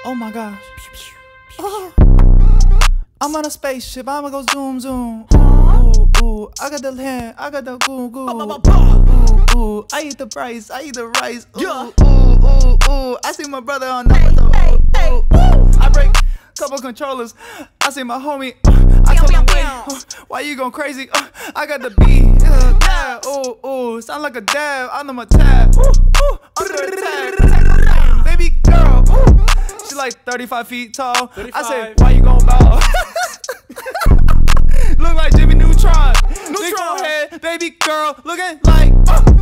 Oh my gosh. Oh. I'm on a spaceship, I'ma go zoom zoom. Ooh, ooh, I got the hand, I got the goo goo. Ooh, ooh, I eat the rice, I eat the rice. Ooh, ooh, ooh, ooh. I see my brother on Naruto. Ooh, ooh. I break couple controllers. I see my homie. I told him, wait, why you going crazy? I got the beat. Yeah, ooh, ooh, sound like a dab. I'm on my tab. Ooh, ooh, under the tag. Baby girl, ooh. She like 35 feet tall. 35. I said, why you gon' bow? Look like Jimmy Neutron. Neutron head, baby girl, looking like,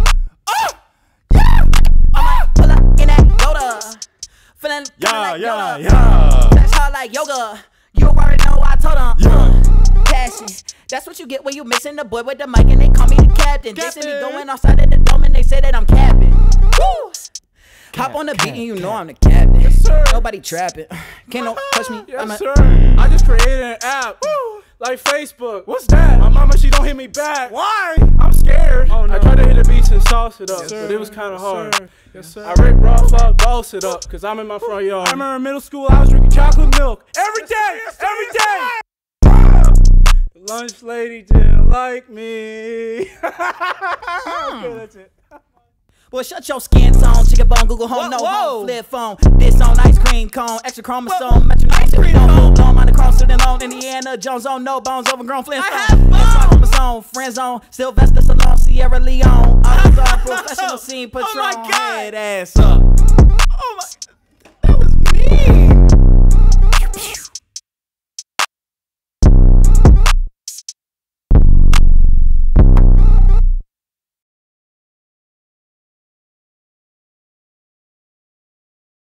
yeah. I might pull up in that Yoda. Feeling like Yoda. That's hard like yoga. You already know I told them. Passion. That's what you get when you mixing the boy with the mic and they call me the captain. They see me going outside of the dome and they say that I'm capping. Woo! Hop on the beat and you know I'm the captain. Yes, sir. Nobody trapping. Can't no touch me. Yes, sir. I just created an app. Woo. Like Facebook. What's that? My mama, she don't hit me back. Why? I'm scared. Oh, no. I tried to hit the beats and sauce it up, yes, but it was kind of hard. Sir. Yes, sir. I ripped rough up, boss it up, because I'm in my front yard. I remember in middle school, I was drinking chocolate milk. Every day! Every day! The lunch lady didn't like me. Okay, that's it. Boy, shut your skin tone, chicken bone, Google home, no home, flip phone. This on ice cream cone, extra chromosome, ice cream cone, blow on the chrome, sitting on Indiana Jones on no bones, overgrown Flintstone. Chromosome, friend zone, Sylvester Stallone, Sierra Leone, professional scene patrol, Oh my God. head ass up. Oh my.